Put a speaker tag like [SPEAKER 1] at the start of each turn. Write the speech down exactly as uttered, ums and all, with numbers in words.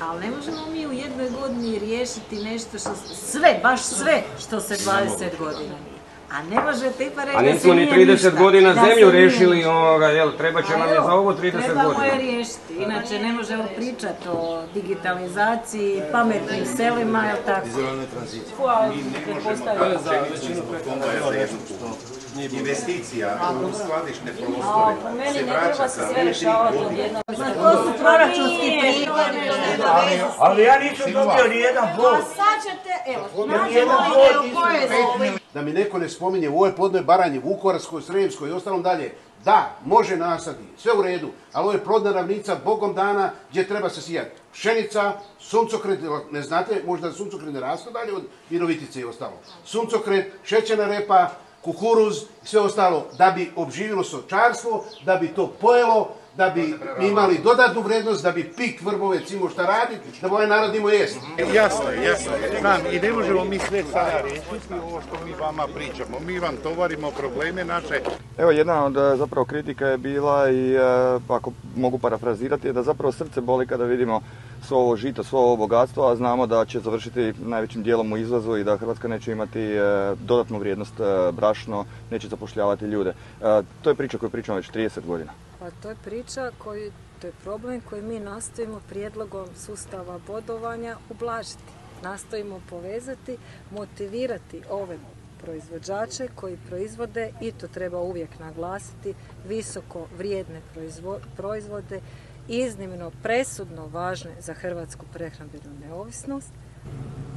[SPEAKER 1] ali ne možemo mi u jednoj godini riješiti nešto što sve, baš sve što se dvadeset godina. A ne možete ipak reći da se nije ništa.
[SPEAKER 2] A nismo ni trideset godina zemlju riješili, jel, treba će nam je za ovo trideset godina.
[SPEAKER 1] Trebamo je riješiti, inače ne možemo pričati o digitalizaciji, pametnim selima, jel tako?
[SPEAKER 3] Digitalne tranzicije.
[SPEAKER 4] Mi ne možemo za većinu investicija u skladišne prostore se vraća sa dvije, tri godine.
[SPEAKER 1] To su proračunski prihodi.
[SPEAKER 5] Ali ja nisam dobio ni jedan bod.
[SPEAKER 1] A sad ćete, evo, nađemo ide u kojoj se...
[SPEAKER 3] Da mi neko ne spominje u ovoj plodnoj Baranji, Vukovarskoj, Sremskoj i ostalom dalje, da, može nasadi, sve u redu, ali ovo je plodna ravnica Bogom dana gdje treba se sijati. Pšenica, suncokret, ne znate, možda suncokret ne raste dalje od Virovitice i ostalo. Suncokret, šećerna repa, kukuruz i sve ostalo, da bi obživilo stočarstvo, da bi to pojelo, da bi imali dodatnu vrednost, da bi pik Vrbovec imao šta raditi, da bi ovaj narod imao jesti.
[SPEAKER 6] Jasno je, jasno je. Znam, i ne možemo mi sve sada riješiti ovo što mi vama pričamo. Mi vam tovarimo probleme naše.
[SPEAKER 7] Evo, jedna od zapravo kritika je bila i, ako mogu parafrazirati, je da zapravo srce boli kada vidimo svo ovo žito, svo ovo bogatstvo, a znamo da će završiti najvećim dijelom u izvozu i da Hrvatska neće imati dodatnu vrijednost brašno, neće zapošljavati ljude. To je priča koju pričamo već trideset godina.
[SPEAKER 8] Pa to je priča, koji, to je problem koji mi nastojimo prijedlogom sustava bodovanja ublažiti. Nastojimo povezati, motivirati ove proizvođače koji proizvode, i to treba uvijek naglasiti, visoko vrijedne proizvode, iznimno presudno važne za hrvatsku prehrambenu neovisnost.